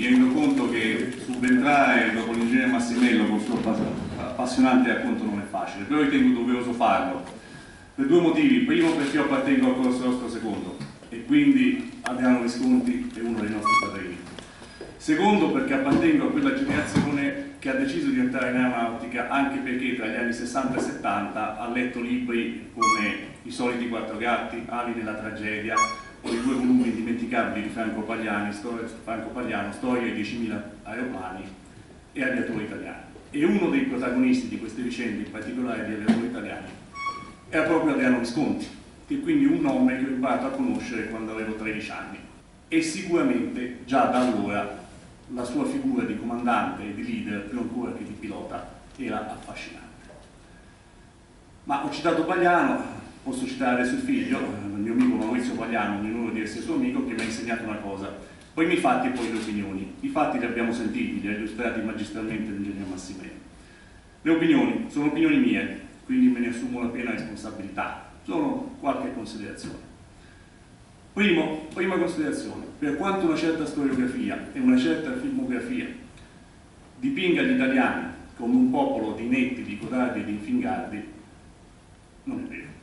mi rendo conto che subentrare dopo l'ingegnere Massimello con il suo appassionante racconto non è facile, però ritengo doveroso farlo per due motivi. Primo, perché io appartengo al corso nostro secondo e quindi Adriano Visconti è uno dei nostri padrini. Secondo, perché appartengo a quella generazione che ha deciso di entrare in aeronautica anche perché tra gli anni 60 e 70 ha letto libri come I soliti quattro gatti, Ali nella tragedia, o i due volumi indimenticabili di Franco Pagliano, Storia di 10.000 aeroplani e Aviatori italiani. E uno dei protagonisti di queste vicende, in particolare di Aviatori italiani, era proprio Adriano Visconti, che quindi è un nome che ho imparato a conoscere quando avevo 13 anni. E sicuramente già da allora la sua figura di comandante e di leader, più ancora che di pilota, era affascinante. Ma ho citato Pagliano, posso citare adesso il figlio, il mio amico Maurizio Pagliano, in onore di essere suo amico, che mi ha insegnato una cosa. Poi i fatti e poi le opinioni. I fatti li abbiamo sentiti, li ha illustrati magistralmente l'ingegnere Massimello. Le opinioni sono opinioni mie, quindi me ne assumo la piena responsabilità. Sono qualche considerazione. Prima considerazione, per quanto una certa storiografia e una certa filmografia dipinga gli italiani come un popolo di inetti, di codardi e di infingardi, non è vero.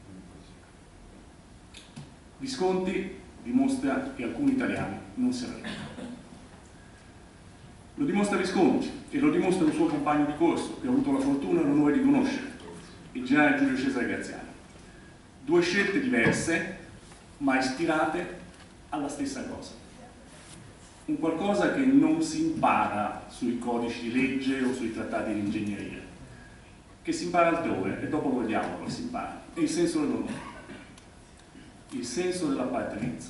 Visconti dimostra che alcuni italiani non si arrendono. Lo dimostra Visconti e lo dimostra un suo compagno di corso che ho avuto la fortuna e l'onore di conoscere, il generale Giulio Cesare Graziani. Due scelte diverse ma ispirate alla stessa cosa. Un qualcosa che non si impara sui codici di legge o sui trattati di ingegneria, che si impara altrove e dopo lo vediamo come si impara. È il senso dell'onore, il senso dell'appartenenza.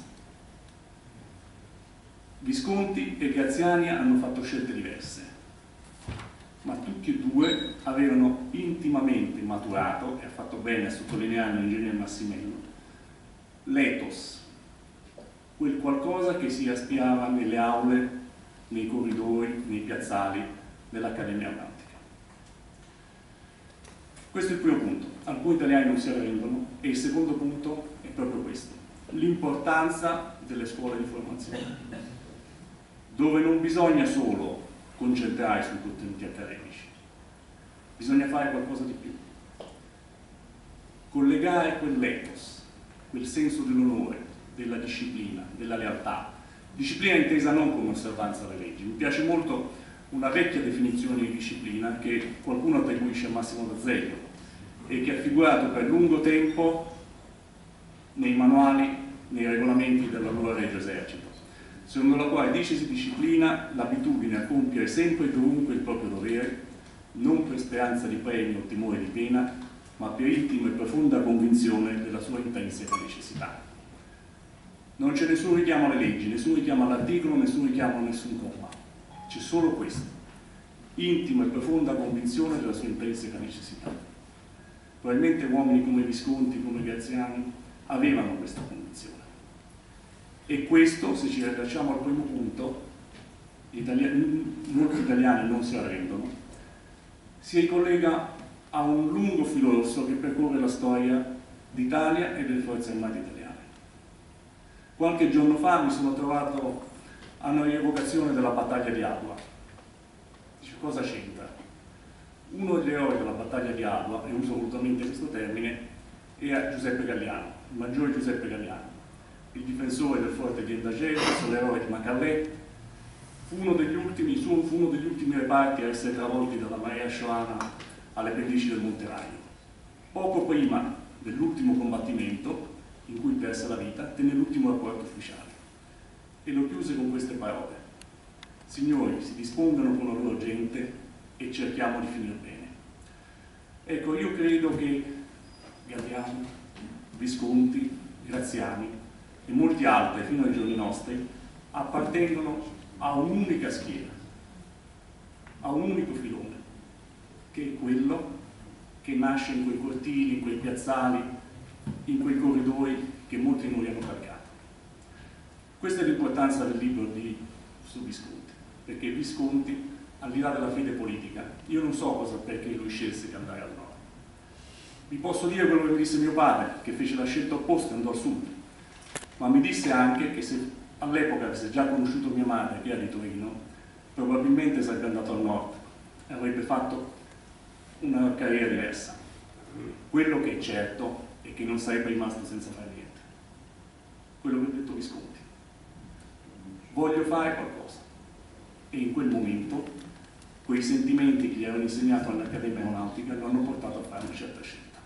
Visconti e Graziani hanno fatto scelte diverse, ma tutti e due avevano intimamente maturato, e ha fatto bene a sottolinearlo l'ingegnere Massimello, l'ethos, quel qualcosa che si aspirava nelle aule, nei corridoi, nei piazzali dell'Accademia Aeronautica. Questo è il primo punto. Alcuni italiani non si arrendono e il secondo punto è proprio questo: l'importanza delle scuole di formazione, dove non bisogna solo concentrare sui contenuti accademici, bisogna fare qualcosa di più, collegare quell'ethos, quel senso dell'onore, della disciplina, della lealtà. Disciplina intesa non come osservanza alle leggi. Mi piace molto una vecchia definizione di disciplina che qualcuno attribuisce a Massimo d'Azeglio e che ha figurato per lungo tempo nei manuali, nei regolamenti dell'allora Regio Esercito, secondo la quale dicesi disciplina l'abitudine a compiere sempre e dovunque il proprio dovere, non per speranza di premio o timore di pena, ma per intima e profonda convinzione della sua intrinseca necessità. Non c'è nessun richiamo alle leggi, nessun richiamo all'articolo, nessun richiamo a nessun comma. C'è solo questo: intima e profonda convinzione della sua intrinseca necessità. Probabilmente uomini come Visconti, come Graziani, avevano questa convinzione. E questo, se ci riallacciamo al primo punto, molti italiani non si arrendono, si ricollega a un lungo filo rosso che percorre la storia d'Italia e delle forze armate italiane. Qualche giorno fa mi sono trovato a una rievocazione della battaglia di Adua. Dice, cosa c'entra? Uno degli eroi della battaglia di Adua, e uso volutamente questo termine, era Giuseppe Galliano, il maggiore Giuseppe Galliano, il difensore del forte di Endagello, l'eroe di Macalè. Fu uno degli ultimi reparti a essere travolti dalla marea sciolana alle pendici del Monte Raio. Poco prima dell'ultimo combattimento, in cui perse la vita, tenne l'ultimo rapporto ufficiale e lo chiuse con queste parole: signori, si dispongano con la loro gente e cerchiamo di finire bene. Ecco, io credo che Galliano, Visconti, Graziani e molti altri fino ai giorni nostri appartengono a un'unica schiera, a un unico filone, che è quello che nasce in quei cortili, in quei piazzali, in quei corridoi che molti di noi hanno calcato. Questa è l'importanza del libro su Visconti, perché Visconti, al di là della fede politica, io non so perché lui scelse di andare al nord. Vi posso dire quello che mi disse mio padre, che fece la scelta opposta e andò al sud, ma mi disse anche che se all'epoca, se già conosciuto mia madre, che era di Torino, probabilmente sarebbe andato al nord e avrebbe fatto una carriera diversa. Quello che è certo è che non sarebbe rimasto senza fare niente. Quello che ho detto Visconti. Voglio fare qualcosa. E in quel momento quei sentimenti che gli avevano insegnato all'Accademia Aeronautica lo hanno portato a fare una certa scelta.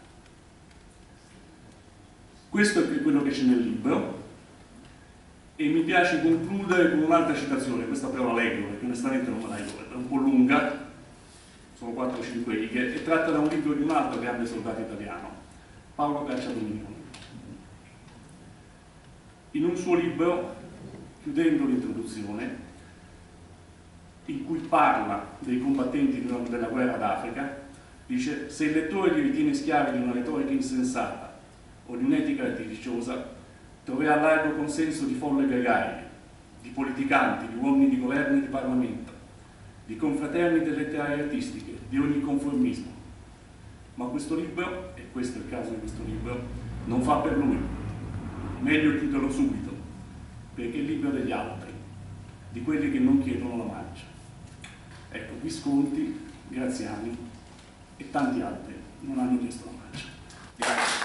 Questo è quello che c'è nel libro e mi piace concludere con un'altra citazione, questa però la leggo perché onestamente non me la ricordo, è un po' lunga, sono 4-5 righe, e tratta da un libro di un altro grande soldato italiano, Paolo Cacciadominioni. In un suo libro, chiudendo l'introduzione, in cui parla dei combattenti della guerra d'Africa, dice: se il lettore li ritiene schiavi di una retorica insensata o di un'etica artificiosa, troverà largo consenso di folle gregarie, di politicanti, di uomini di governo e di Parlamento, di confraternite letterarie artistiche, di ogni conformismo. Ma questo libro, e questo è il caso di questo libro, non fa per lui. Meglio chiuderlo subito, perché è il libro degli altri, di quelli che non chiedono la mancia. Ecco, Visconti, Graziani e tanti altri non hanno chiesto la mancia. Grazie.